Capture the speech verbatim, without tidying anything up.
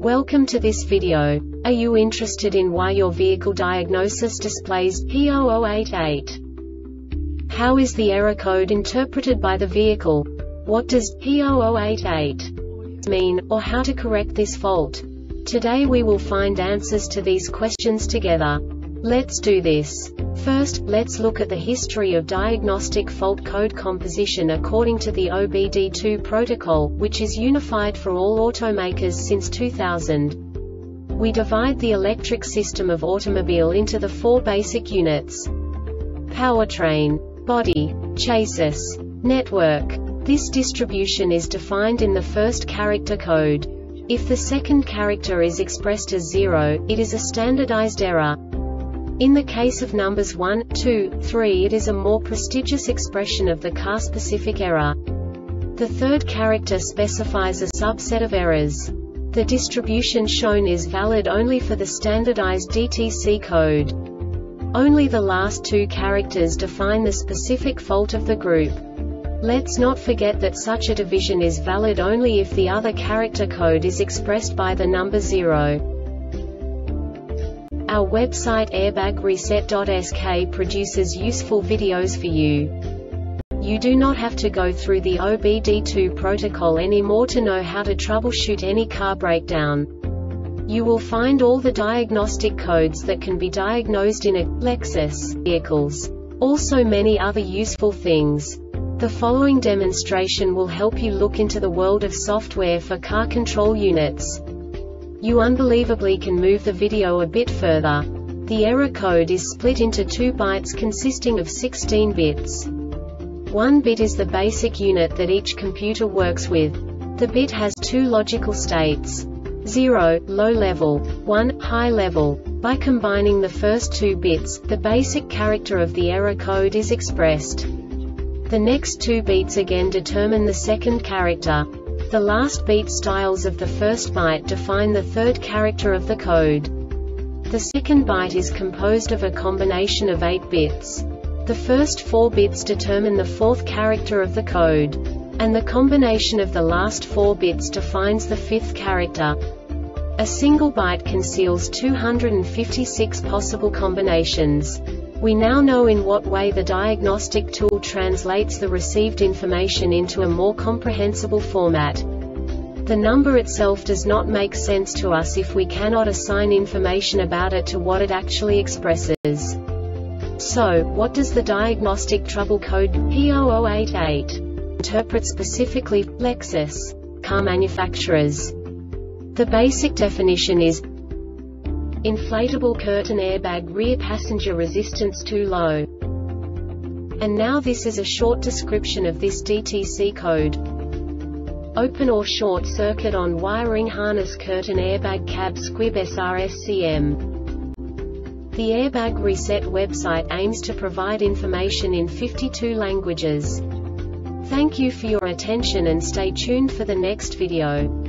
Welcome to this video. Are you interested in why your vehicle diagnosis displays P zero zero eight eight? How is the error code interpreted by the vehicle? What does P zero zero eight eight mean, or how to correct this fault? Today we will find answers to these questions together. Let's do this. First, let's look at the history of diagnostic fault code composition according to the O B D two protocol, which is unified for all automakers since two thousand. We divide the electric system of automobile into the four basic units: powertrain, body, chassis, network. This distribution is defined in the first character code. If the second character is expressed as zero, it is a standardized error. In the case of numbers one, two, three, it is a more prestigious expression of the car-specific error. The third character specifies a subset of errors. The distribution shown is valid only for the standardized D T C code. Only the last two characters define the specific fault of the group. Let's not forget that such a division is valid only if the other character code is expressed by the number zero. Our website airbag reset dot S K produces useful videos for you. You do not have to go through the O B D two protocol anymore to know how to troubleshoot any car breakdown. You will find all the diagnostic codes that can be diagnosed in a Lexus vehicles. Also many other useful things. The following demonstration will help you look into the world of software for car control units. You unbelievably can move the video a bit further. The error code is split into two bytes consisting of sixteen bits. One bit is the basic unit that each computer works with. The bit has two logical states: zero, low level, one, high level. By combining the first two bits, the basic character of the error code is expressed. The next two bits again determine the second character. The last beat styles of the first byte define the third character of the code. The second byte is composed of a combination of eight bits. The first four bits determine the fourth character of the code. And the combination of the last four bits defines the fifth character. A single byte conceals two hundred fifty-six possible combinations. We now know in what way the diagnostic tool translates the received information into a more comprehensible format. The number itself does not make sense to us if we cannot assign information about it to what it actually expresses. So, what does the diagnostic trouble code P zero zero eight eight interpret specifically for Lexus car manufacturers? The basic definition is inflatable curtain airbag rear passenger resistance too low. And now this is a short description of this D T C code. Open or short circuit on wiring harness curtain airbag cab squib S R S C M. The Airbag Reset website aims to provide information in fifty-two languages. Thank you for your attention and stay tuned for the next video.